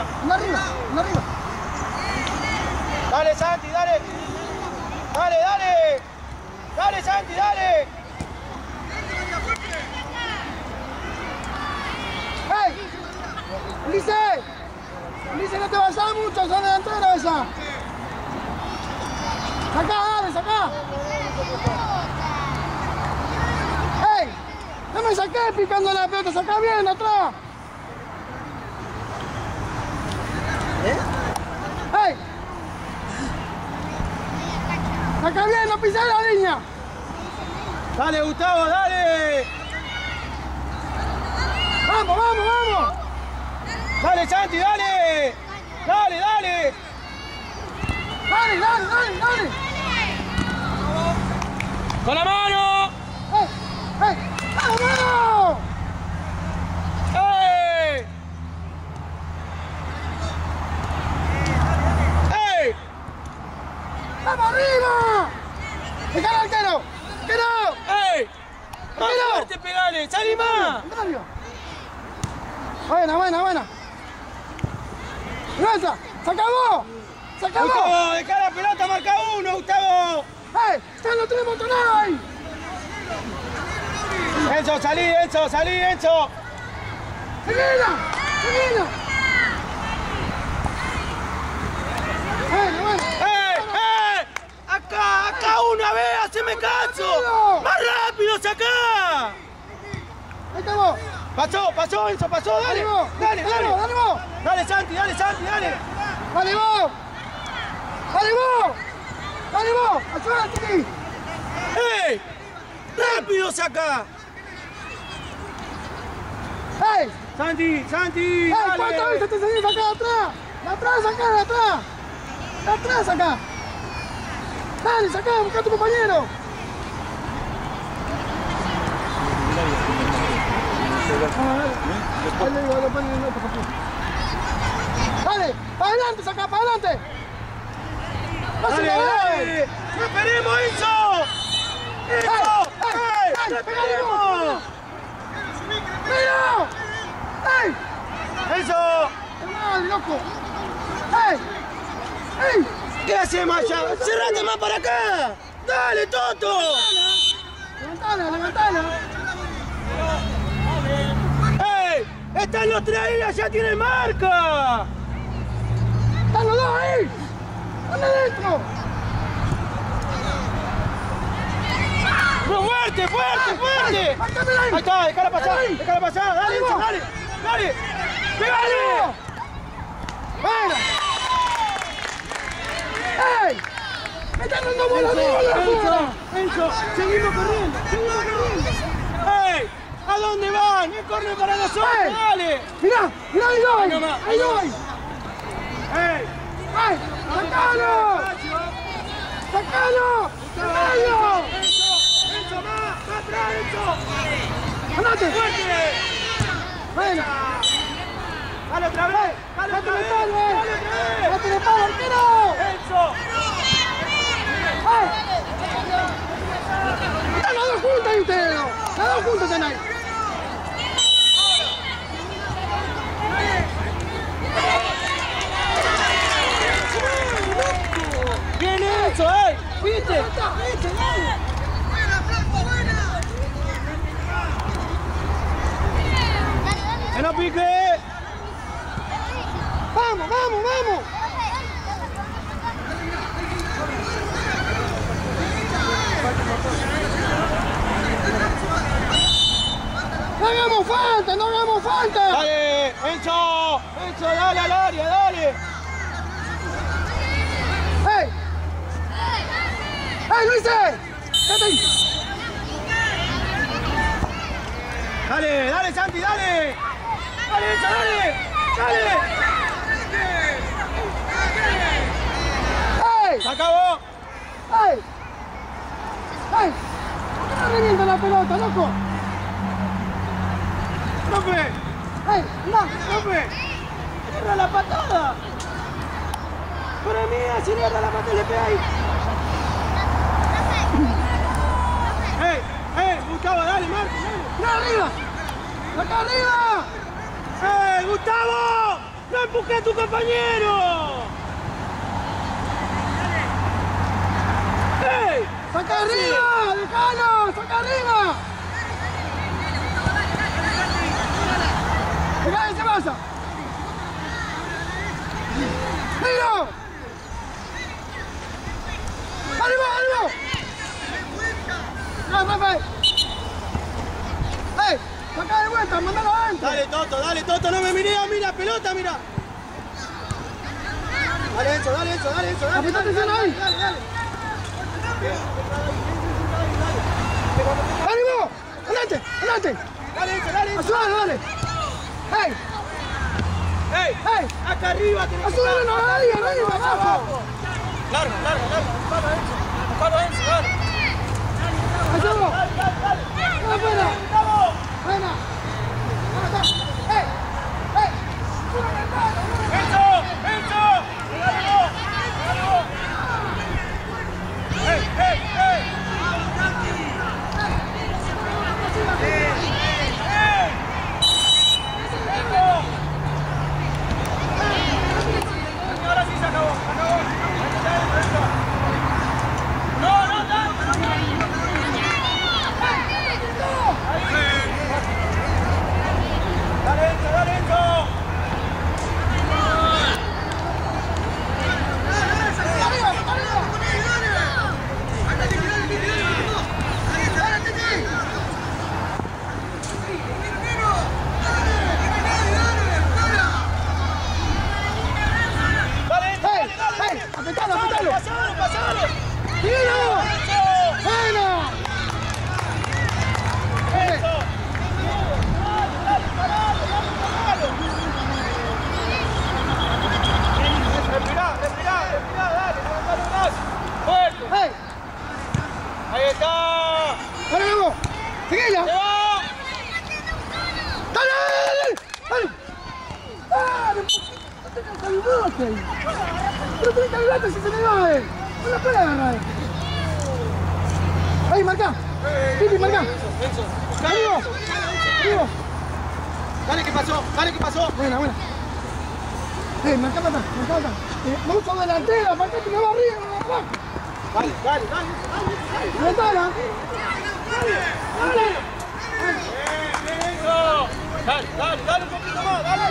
anda arriba, anda arriba. Dale, Santi, dale. Dale, dale. Dale, Santi, dale. ¡Hey! Ulises, no te vayas mucho, sos delantero esa. Sacá, dale, sacá. ¡Hey! No me saqué picando la pelota, sacá bien atrás. ¡Hey! Saca bien, no pisás la línea. Dale, Gustavo, dale. Vamos, vamos, vamos. Dale, Santi, dale. Dale, dale. Dale, dale, dale, dale. Con la mano. ¡Hey! ¡Hey! ¡Vamos! ¡Ey! ¡Ey! ¡Vamos arriba! ¡Deja al arquero! ¡Arquero! ¡Ey! ¡Más fuerte, pegale! ¡Salí más! Buena, buena, buena. ¡Gracias! ¡Se acabó! ¡Se acabó! Gustavo, deja la pelota, marca uno, Gustavo. ¡Hey! ¡Ya no tenemos tonada ahí! Enzo, salí, Enzo, salí, Enzo. ¡Seguila! ¡Seguila! ¡Bueno, bueno! ¡Ey! ¡Acá una vez! ¡Haceme caso! ¡Más rápido, sacá! ¡Ahí estamos! Pasó, Enzo, pasó, dale. ¡Dale vos! Dale, dale. ¡Dale vos! Dale, Santi, dale, Santi, dale. ¡Dale vos! ¡Dale vos! ¡Dale vos! ¡Ayúdate aquí! ¡Ey! ¡Rápido, saca! ¡Hey! Santi, Santi, ¡Hey! dale. ¿Cuántas veces te seguís acá atrás? ¡De atrás, acá, de atrás! ¡De atrás, acá! ¡Dale, sacá! ¡Busca a tu compañero! ¡Dale! ¡Para adelante, saca! ¡Para adelante! ¡Dale, dale! ¡No esperemos, Enzo! ¡Enzo! ¡Ey! ¡No esperemos! ¡Mira! ¡Ey! ¡Enzo! ¡Mal, loco! ¡Ey! ¡Ey! ¿Qué hacemos allá? ¡Cerrate más para acá! ¡Dale, Toto! ¡Levantala, levantala! ¡Ey! ¡Están los tres ahí! ¡Allá tienen marca! ¡Están los dos ahí! ¡Dale adentro! ¡Fuerte, fuerte, fuerte! Ahí está, déjala pasar, dale, Enzo, dale, dale, pégale. ¡Bueno! ¡Ey! ¡Me están dando bola! Enzo, seguimos corriendo, ¡ey! ¿A dónde van? ¡Es corre para nosotros, dale! ¡Mirá! ¡Mirá, ahí voy! ¡Ahí voy! ¡Ey! ¡Ay! ¡Sacalo! ¡Sacalo! ¡Sacalo! ¡Enzo, más atrás, Enzo! ¡Andate! ¡Fuerte! ¡Bueno! ¡Dale otra vez! ¡Dale otra vez! ¡Dale otra vez! ¡Date de palo, arquero! ¡Enzo! ¡Ay! ¡Están las dos juntas, ustedes! ¡Las dos juntas están ahí! ¡Bien Enzo, ¿viste? ¡Viste, dale! ¡Que no pique! ¡Vamos, vamos, vamos! ¡No hagamos falta, no hagamos falta! ¡Dale, Enzo! ¡Enzo, dale al área, dale! ¡Ey! ¡Ey, Luis! ¡Quédate ahí! ¡Dale, dale, Santi, dale! ¡Dale, Enzo, dale! ¡Dale! ¡Ey! ¡Se acabó! ¡Ey! ¡Ey! ¿Por qué no revienta la pelota, loco? ¡Profe! ¡Ey! ¡Anda! ¡Profe! ¡Cierra la patada! ¡Para mí, si cierra la patada, le pega ahí! ¡Ey! ¡Gustavo, dale, Marco! ¡Mira arriba! ¡Acá arriba! ¡Gustavo! ¡No ¡Busca a tu compañero! ¡Ey! ¡Saca arriba! ¡Dejalo! ¡Saca arriba! ¡Dejá que se vaya! ¡Mira! ¡Arriba, arriba! ¡No, Rafael! ¡Ey! ¡Saca de vuelta! ¡Mandalo adentro! Dale, Toto, no me miré, mira, pelota, mira. Dale, Enzo, dale. Apretá atención ahí. Dale. ¡Ánimo! ¡Adelante! Dale, Enzo. ¡Ayúdalo, dale! ¡Ey! ¡Ey! Acá arriba tenés que ¡Ayúdalo, estar. no! ¡Ahí, arriba, abajo! Largo. Buscalo, Enzo, dale. ¡Ayúdalo! ¡No, buena! ¡Buena! ¡Ey! ¡Enzo! Ahora sí se acabó. No, dale, Enzo. ¡Apretalo! ¡Pasalo! ¡Tiro! ¡Buena! ¡Eso! ¡Dale, paralo! Respirá, dale, levantalo más. ¡Fuerte! ¡Ey! ¡Ahí está! ¡Dale, vamos! ¡Seguila! ¡Se va! ¡Dale! ¡No tengas salvote ahí! ¡No tenés que adelante si se me va él! ¡No la puede agarrar! ¡Ahí, marca! ¡Titi, marca! Enzo, ¡Vivo! Dale, ¿qué pasó? Buena. Marca para atrás. No uso delantera, marca que me va arriba, no va abajo. Dale. ¡Levantala! ¡Dale! Bien, Enzo. Dale un poquito más, dale.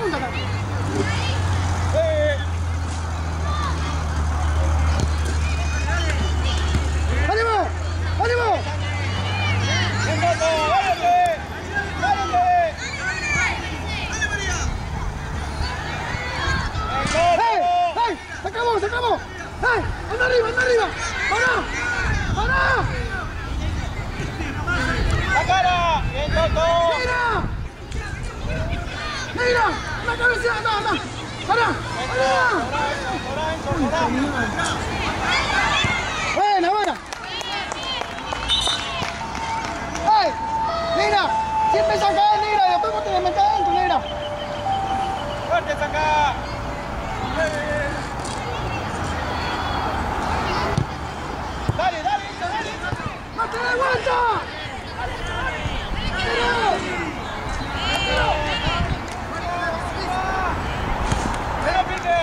punta. ¡Ánimo! ¡Ánimo! ¡Hey! ¡Hey! ¡Sacamos! ¡Sacamos! ¡Hey! ¡Anda arriba! ¡Anda arriba! ¡Para! ¡Para! ¡Sacala! ¡Bien, Toto! ¡Mira! ¡Mira! ¡La cabeza! ¡Anda! ¡Anda! ¡Para! ¡Buena, buena! ¡Hey! ¡Negra! ¡Siempre saca, Negra! Y después vos te le metés adentro, Negra. ¡Fuerte, saca! ¡Dale, dale, dale! ¡No te des vuelta! ¡Se lo pique!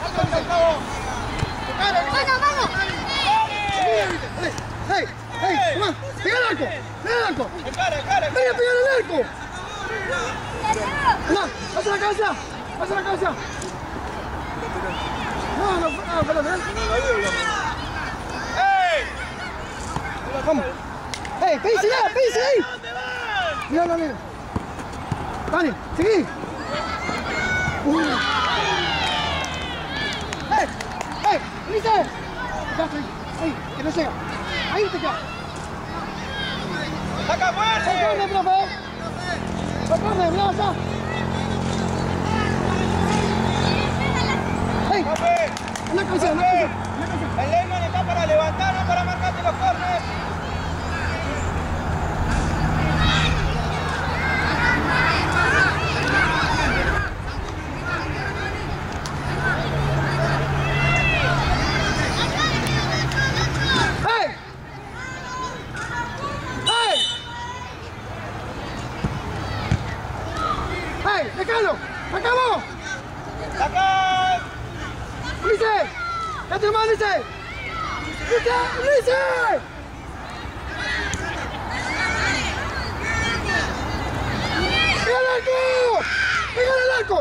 ¡Vamos! ¡Hey! ¡Hey! ¡Toma! ¡Pega el arco! ¡Pega el arco! ¡Encara! ¡Venga, pega el arco! ¡No! ¡Pasa la cabeza! ¡Pasa la cabeza! No, perdón, ¡Ey! Vamos. ¡Ey! ¡Písela! ¡Písela ahí! ¿Dónde van? Mira, mira. Dale, seguí. ¡Ey! ¡Ey! ¡Lice! Ya, ahí, que no llega. Ahí te queda. ¡Saca fuerte! ¡Sacame, profe! ¡Sacame, mira allá! ¡Ey! ¡Profe! ¡Una canción, una canción! El Lehmann está para levantar, no para marcarte los corners. ¡Hey! ¡Hey! ¡Hey! ¡Déjalo! ¡Acabó! ¡Saca! ¡Ulises! ¡Date más, Ulises! ¡Ulises! ¡Ulises! ¡Pega el arco! ¡Pega el arco!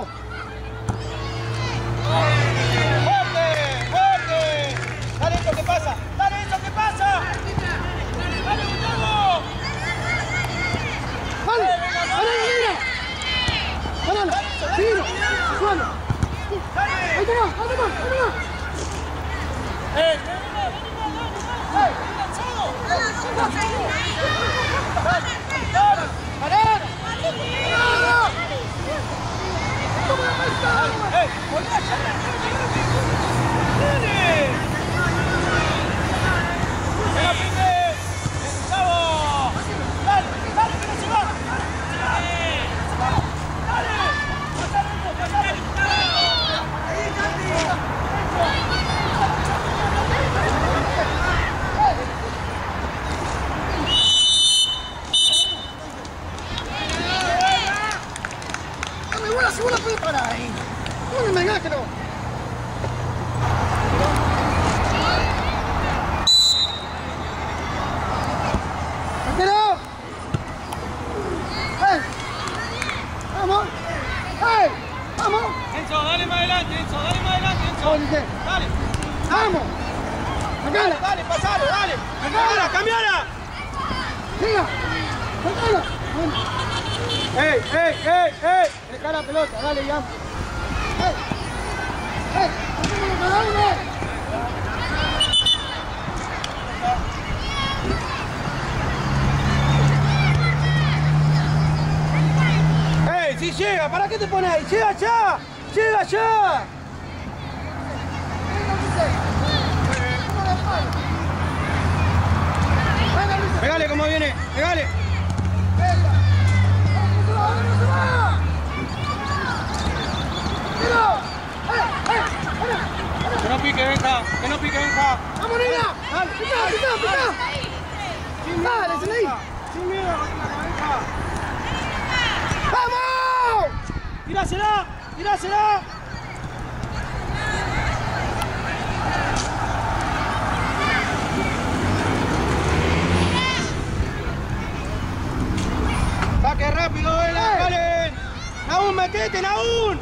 ¡Fuerte! ¡Fuerte! ¡Dale eso que pasa! ¡Dale eso que pasa! ¡Dale, Gustavo! ¡Dale! ¡Dale, mira! ¡Dale! ¡Seguilo! ¡Suelo! ¡Ahí te va! ¡Ahí te va! ¡Ahí te va! ¡Segunda para ahí! ¡No me vengas que no! ¡Tranquilo! ¡Hey! ¡Vamos! ¡Hey! ¡Vamos! Enzo, dale más adelante, Enzo, dale más adelante, Enzo. Dale. ¡Vamos! ¡Sacala! Dale, pasalo, dale. Cambiala, cambiala. ¡Siga! ¡Sacala! ¡Ey, ey, ey, ey! Deja la pelota, dale ya. ¡Hey! ¡Hey! ¡Hacémoslo cada uno! ¡Ey, si llega! ¿Para qué te pones ahí? ¡Llega ya! ¡Llega ya! Pegale como viene, pegale. Que no pique, Benja, que no pique, Benja. ¡Vamos, niña! ¡Dale! ¡Pica, pica, pica! ¡Dale, Seley! Sin miedo, Benja. ¡Vamos! ¡Tirásela! ¡Tirásela! Saque rápido, Vela, dale. Naún, metete, Naún.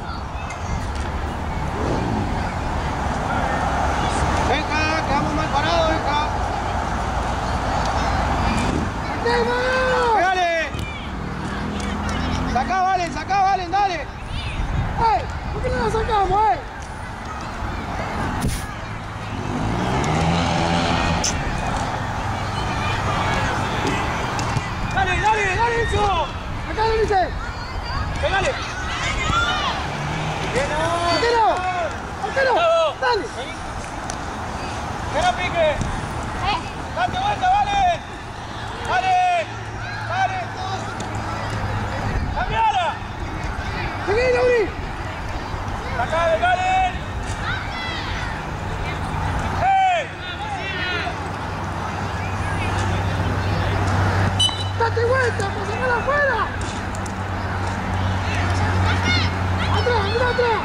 Venga, quedamos mal parados, venga. Pégale. Sacá, Valen, dale. ¿Por qué no la sacamos, Dale, eso. Acá lo dice. Pégale. Arquero. Dale. Que no pique. Date vuelta, Vale. Cambiala. Seguí, Lauri. Acá de Vale. Date vuelta, pues sacala afuera. Atrás.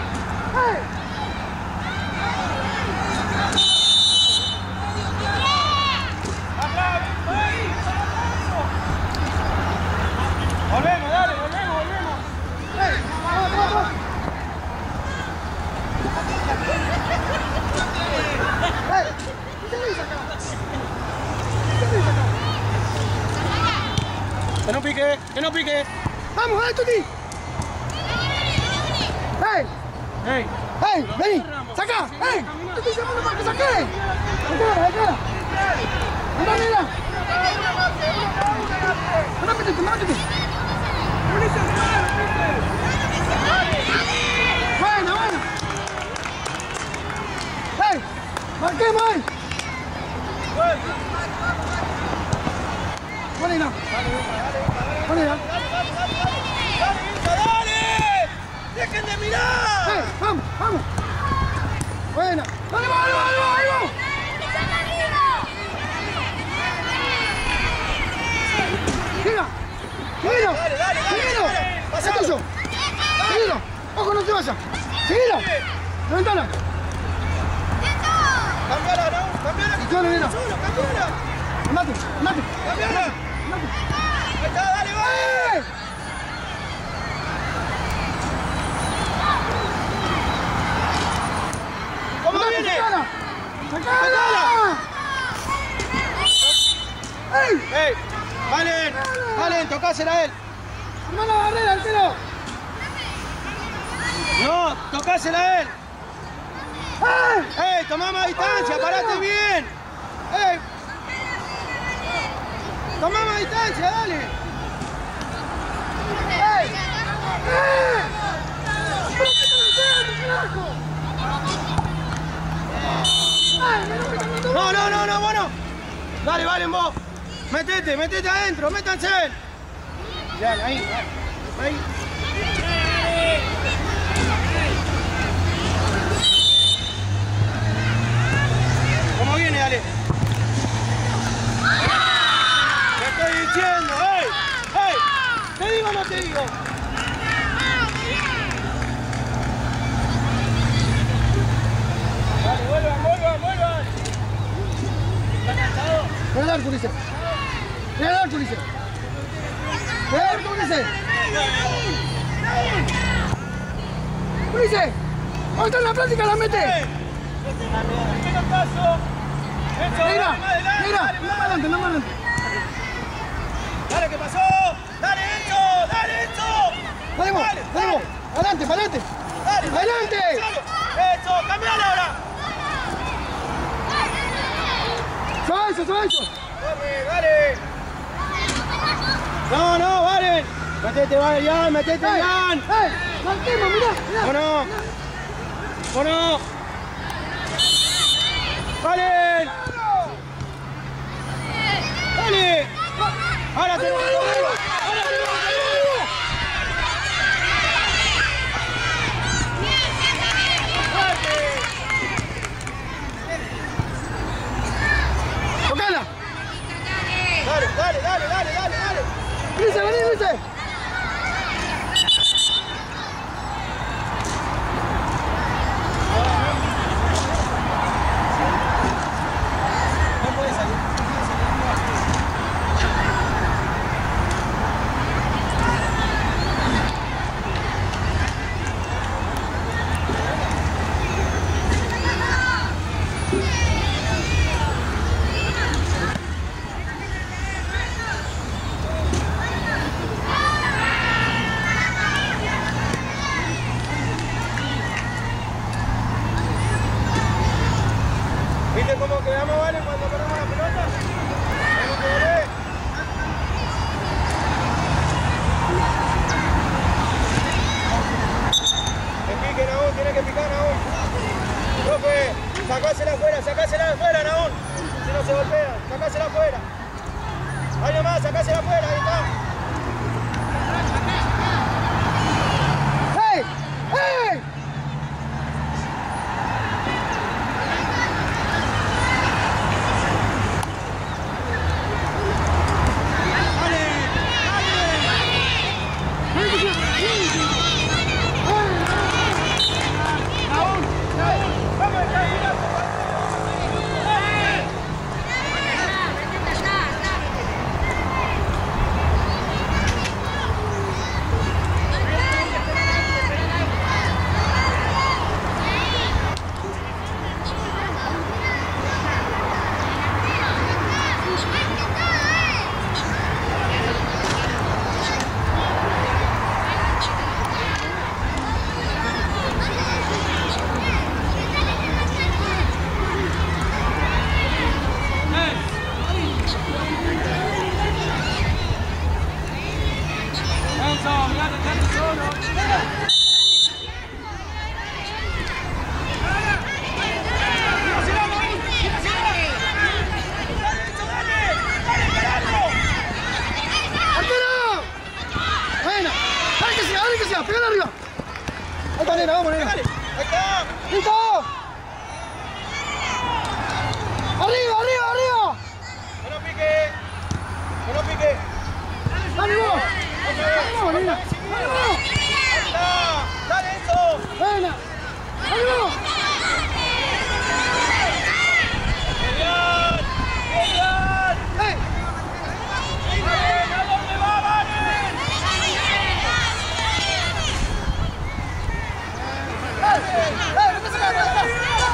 Volvemos. Vamos. ¿Qué le dice acá? Que no pique. Vamos, Tuti. Vení. Saca. Te estoy llamando para que saque. Acá. Anda, mira. Anda, métete. Buena. Marquemos ahí. Buena. ¡Dale! ¡Dejen de mirar! Vamos. Buena. Dale, vamos. Gira. Dale. Es tuyo. Seguilo. Ojo, no te vayas. Seguilo. Levantala. Cambiala, ¿no? Cambiala. Cambiala. Andate. Cambiala. Ahí está, dale, va. ¿Cómo viene? ¡Sacala! ¡Ey! Valen, tocásela a él. ¡Hermano Barrera, arquero! No, tocásela a él. Tomá más distancia, parate bien. Tomá más distancia, dale. ¿Pero qué están haciendo, carajo? No, bueno. Dale, Valen, vos. Metete adentro, métanse. Ya, ahí. ¿Cómo viene, dale? Te estoy diciendo, ¿te digo o no te digo? Dale, vuelvan. ¿Está cansado? Pega el arco, Ulises. Ulises, ¿dónde está en la plática? ¡La mete! ¡Mira paso! Mira, más adelante. ¡Dale, qué pasó! ¡Dale, Enzo! Dale vos. Adelante. ¡Adelante! ¡Eso! ¡Cambiale ahora! ¡Suave eso! ¡Dale! No, Valen. Metete, Jan. Marquemos, mirá. Bueno. Valen. Dale. Ahora te voy. Tocala. Dale. Ulises. No puede salir. sacásela afuera, ahí está. ¡Hey! ¡Hey! ¡Pégale arriba! Ahí está, nena, vamos, nena. Ahí está. ¡Listo! ¡Arriba, arriba, arriba! Que no pique. Que no pique. ¡Dale vos! ¡Vamos, nena! ¡Vamos! Ahí está. Dale eso. ¡Nena! ¡Dale vos! Genial. Genial. ¡Hey! ¿A dónde va, Vane? ¡Hey! ¡Vete a sacar! ¡Vete a sacar!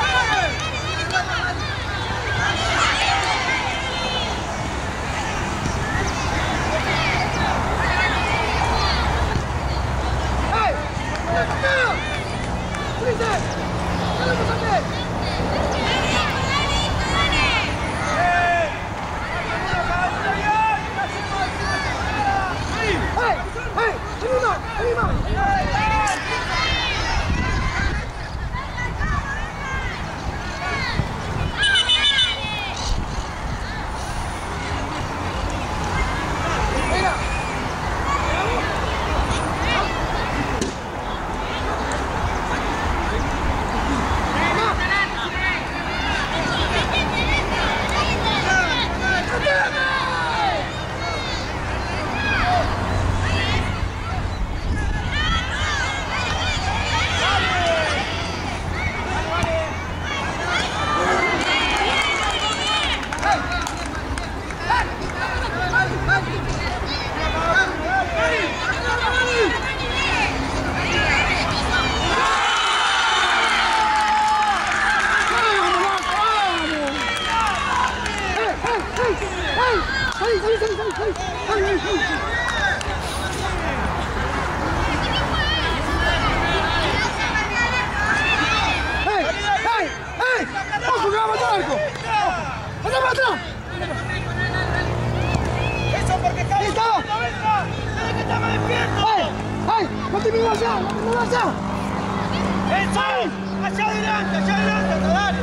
Eso porque está ¡Listo! en la cabeza. Tiene que estar más despierto. ¡Ay! ¡Continúa allá! ¡Continúa allá! Eso. Allá adelante, dale.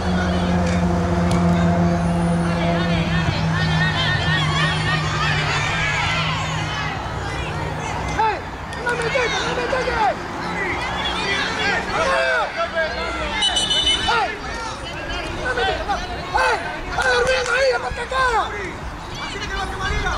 ¡Hey! ¡No me toques! ¡No me toques! ¡Hey! ¡No me toques! ¡Hey! ¡Está durmiendo ahí! ¡Aparte acá! Así que va a Marina.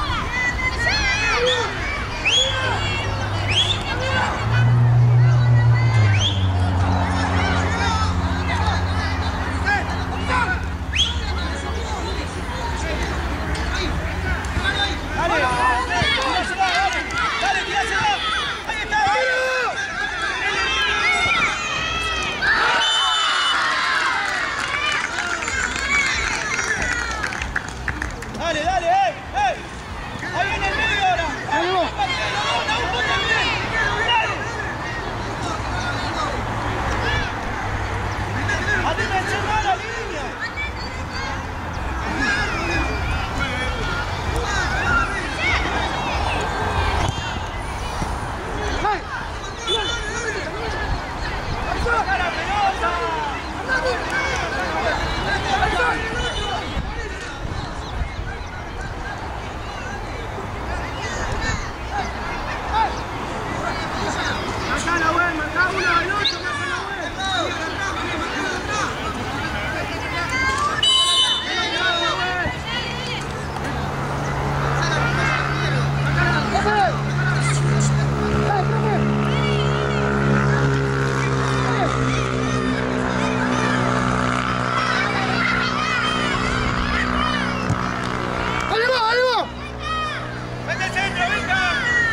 ¡Mete el centro, venga!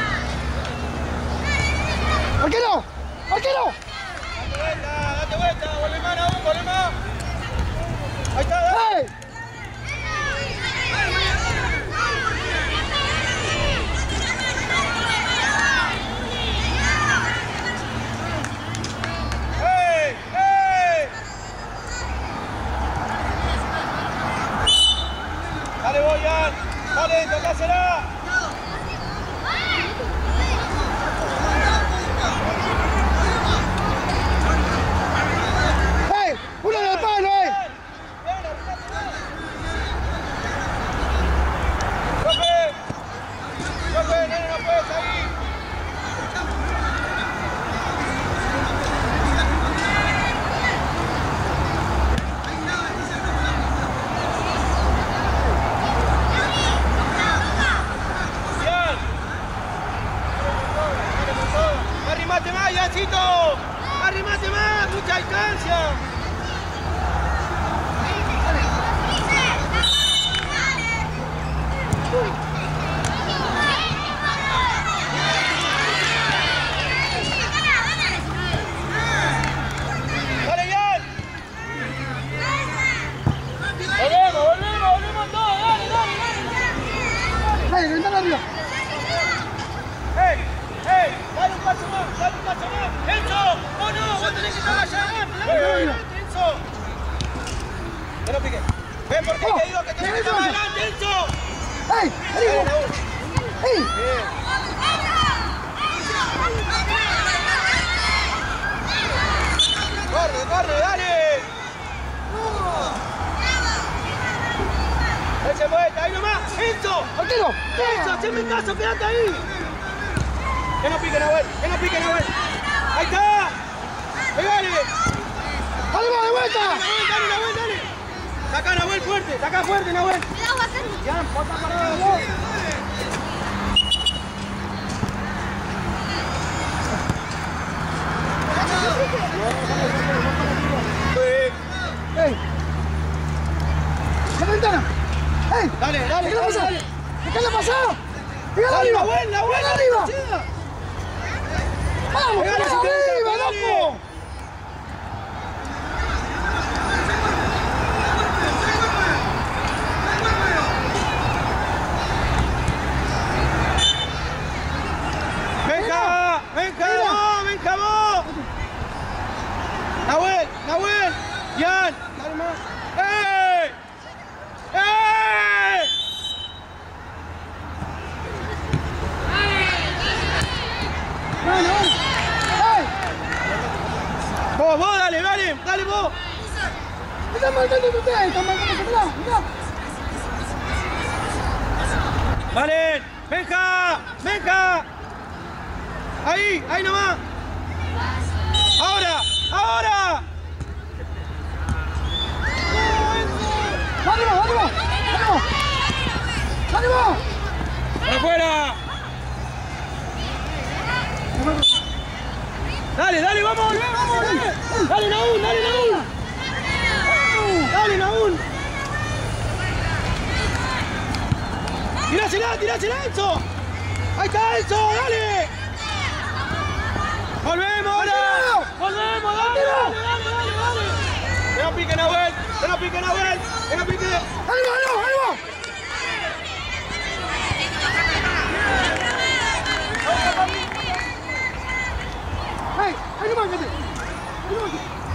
¡Arquero! ¡Arquero! Date vuelta, vuelve más aún, vuelve más. Ahí está, dale. ¡Hey! ¡Ey! ¡Ey! Dale, Boyan. Dale, tocásela. ¡Hey! ¡Uno del palo, Profe, nene, no puedes ahí. Bien. Arrimate más, Yancito. Arrimate más, mucha distancia. ¡Hey! ¡Ventana arriba! ¡Ey! ¡Ey! ¡Dale un paso más! ¡Dale un paso más! ¡Enzo! ¡Oh no! ¡Vos tenés que estar allá adelante! ¡Enzo! ¡Que no pique! ¡Ven porque te digo que tenés que estar adelante, Enzo! ¡Hey! ¡Arriba! ¡Hey! ¡Corre, corre, dale! ¡Él se mueve! ¡Ahí nomás! ¡Enzo! ¡Arquero! ¡Enzo! ¡Haceme caso! ¡Quédate ahí! ¡Que no pique, Nahuel! ¡Que no pique, Nahuel! ¡Ahí está! ¡Pegale! ¡Dale, va de vuelta! ¡Dale, Nahuel, dale! ¡Saca, Nahuel, fuerte! ¡Saca fuerte, Nahuel! ¡Ya, bota parado vos! ¡Hey! ¡La ventana! ¡Hey! ¡Dale, dale! ¿Qué le pasa? dale. ¿Qué le pasó? ¡Pégale ¡Dale, arriba! Nahuel, Nahuel! ¡Pégale arriba! ¡Arriba! ¡Vamos! Pégale, ¡Pégale si te arriba, gusta, dale. loco! ¡Venga! ¡Venga vos! ¡Venga vos! ¡Nahuel! ¡Nahuel! ¡Yan! ¡Dale más! ¡Ey! ¡Ey! ¡No, no! ¡Hey! Vos, dale, dale, dale vos. ¡Están marcando ustedes! ¡Están marcando por lado! ¡Mirá! Vale, venga, venga. Ahí, ahí nomás. Ahora, ahora. ¡Ánimo, ánimo! ¡Ánimo! ¡Ánimo! ¡Afuera! Dale, dale, vamos a volver, vamos a volver. Dale, Naúl, dale, Naúl. Dale, Naúl. Tirásela, Enzo. Ahí está, Enzo, dale. Volvemos ahora. Volvemos, dale, dale. Que no pique, Nahuel. Que no pique, Nahuel. Que no pique. ¡Ánimo, ánimo, ánimo! ¡Hey! ¡Ahí nomás, vete! ¡Ahí nomás!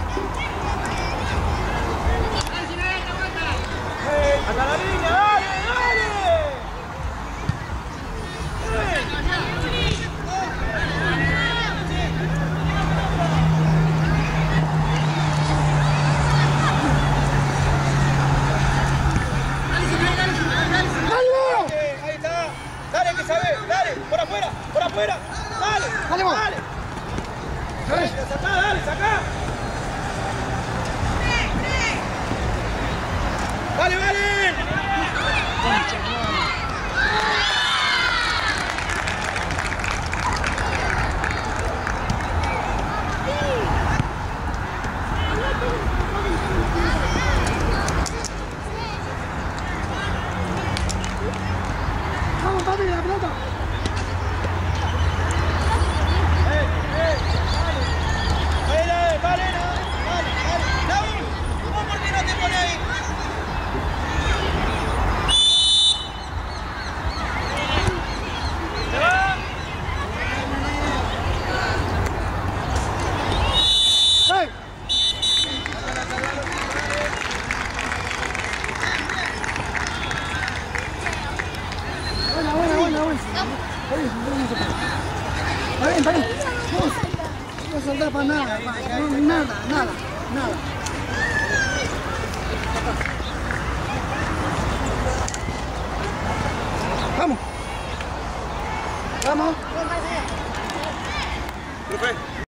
¡Hasta la línea, dale, dale! Ahí está. Dale, que sabe. Dale, por afuera. Dale. Dale, vos. Dale. Dale, sacá, dale, sacá. Dale, vale. ¡Vamos, papi, la pelota! pa, nada, pa. No, nada.